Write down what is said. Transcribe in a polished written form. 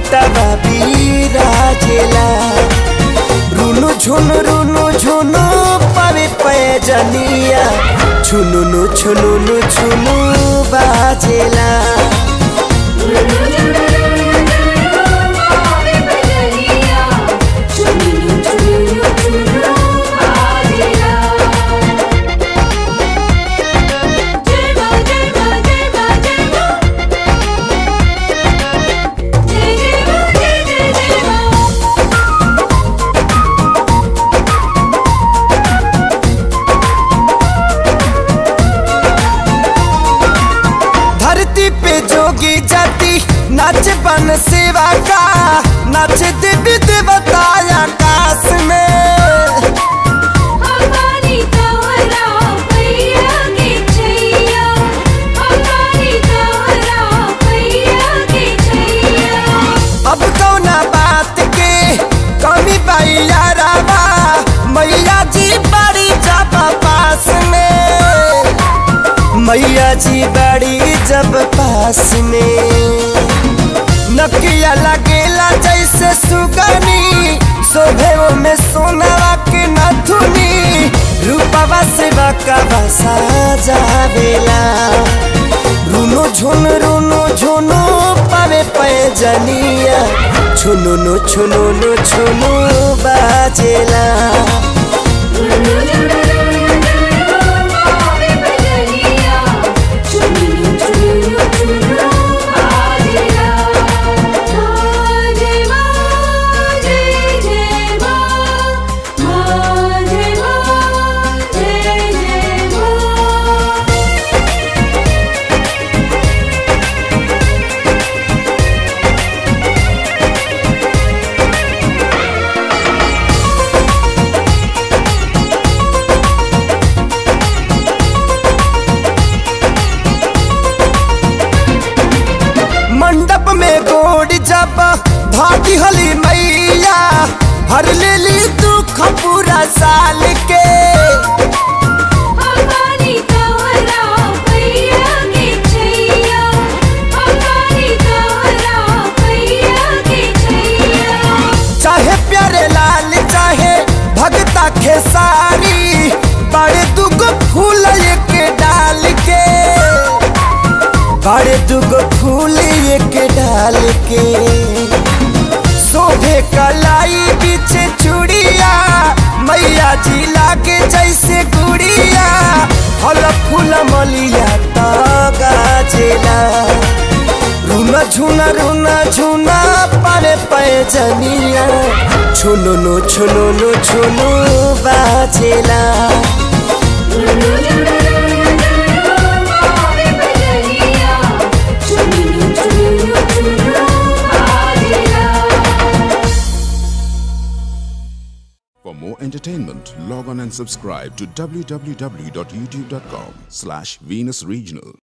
घंटा बिराजेला। रुनु झुनु पावे पैजनिया, छुनुनु छुनुनु छुनु बाजेला। जोगी जाति नाच बन सेवा का, नाच देवी देवता आकाश में। हमारी तोहरा पैया के छैया, हमारी तोहरा पैया के छैया। अब कौना बात के कमी बाई यारावा, मैया जी बड़ी जब पास में, मैया जी बड़ी जब पास में। नकिया लगेला जैसे सुगनी, शोभे में सोनावा के नथुनी। रूपवा से बकवा सजावेला। रुनु झुनु पावे पैजनिया, छुनुनु छुनुनु छुनु बाजेला। मंडप में गोड़ जब भागी हली मैया, हर लेली दुख पूरा साल के। हमारी तोहरा पैया के छैया, हमारी तोहरा पैया के छैया। चाहे प्यारे लाल चाहे भगता खेसारी, बड़े दुगो फूल एक डाल के, बड़े दुगो फूल एक डाल के। शोभे कलाई पीछे चूड़िया, मैया जी लागे जैसे गुड़िया। फल फूल मलिया तो गाजेला। रुना झुना पावे पैजनिया, छुनुनु छुनुनु छुनु बाजेला। For more entertainment, log on and subscribe to www.youtube.com/Venus Regional.